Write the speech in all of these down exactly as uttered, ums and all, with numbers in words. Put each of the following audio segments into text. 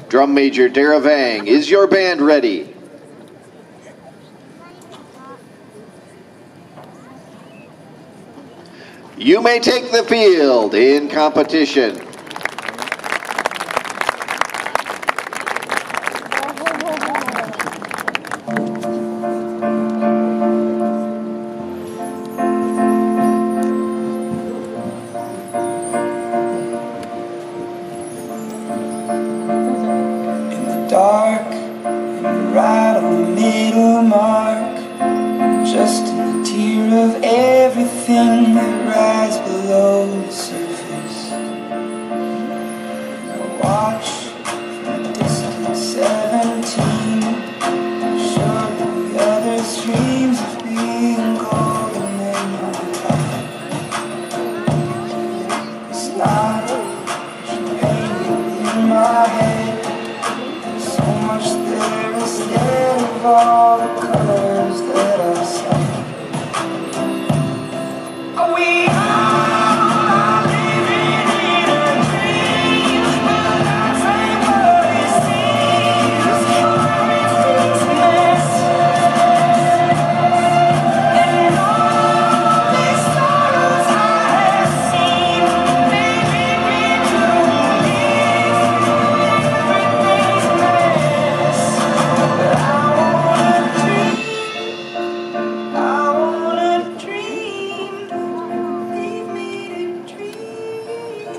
Drum Major Dara Vang, is your band ready? You may take the field in competition. Dark, and right on the middle mark, just in the tear of everything that rises below the surface. I watch from a distant seventeen, sure that the others dreams of being golden and on top. It's not painting in my head. So much there instead of all the colors that I saw. Are we all living in a dream? But that's ain't what it seems. Everything's a mess, and all these stars I have seen, they lead me to believe everything's a mess. But I wanna dream, I wanna dream, leave me to dream.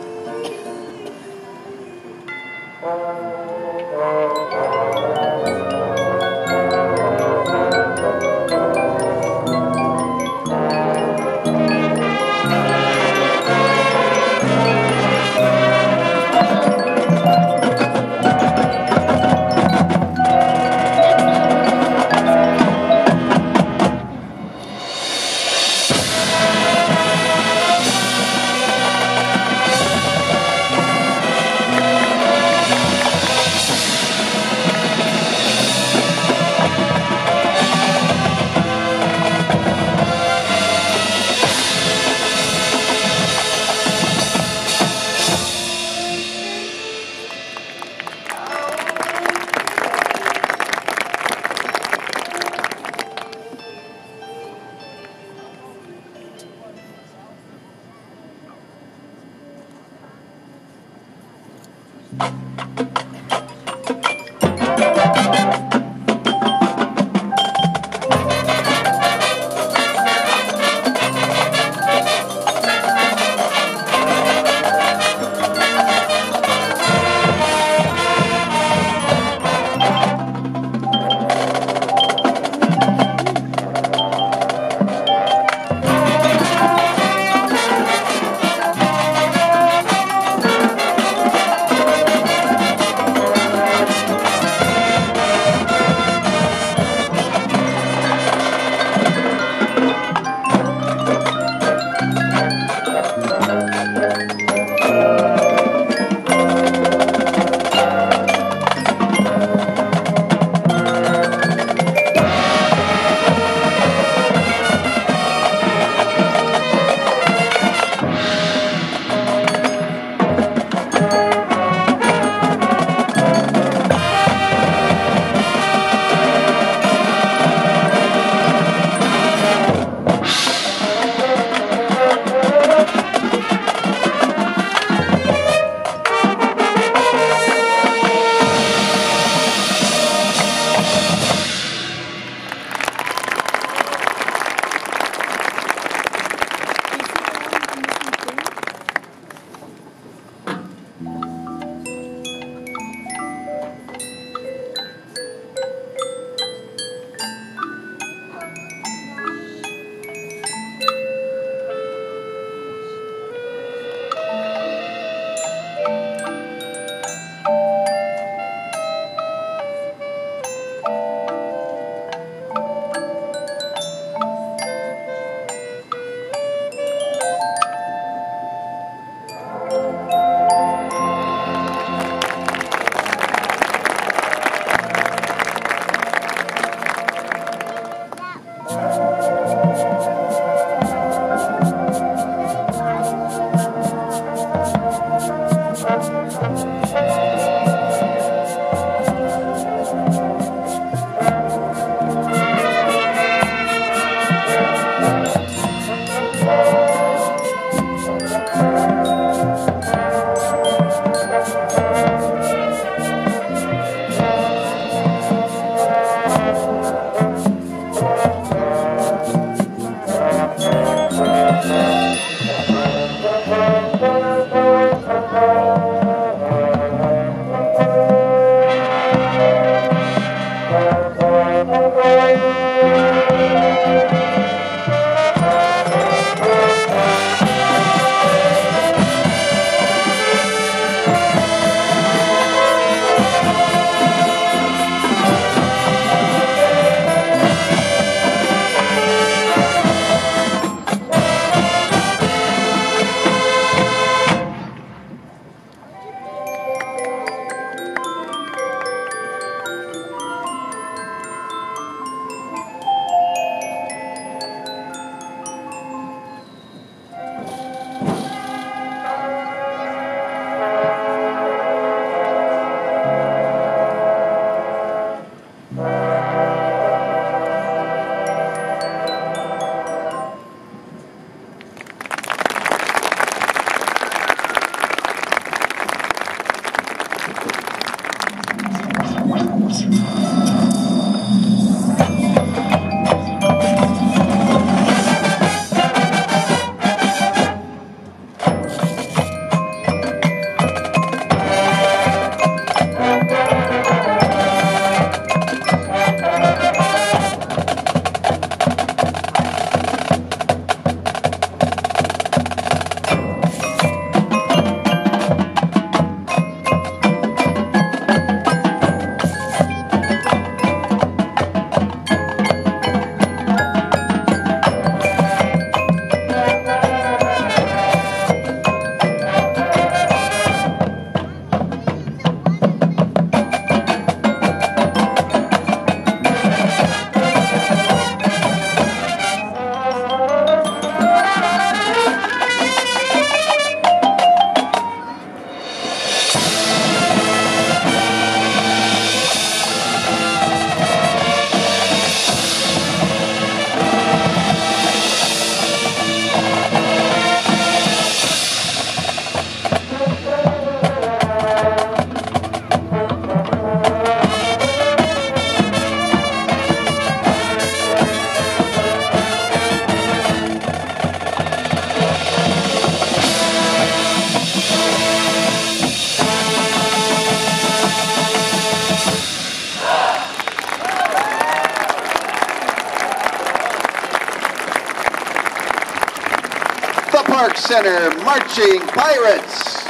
Park Center Marching Pirates.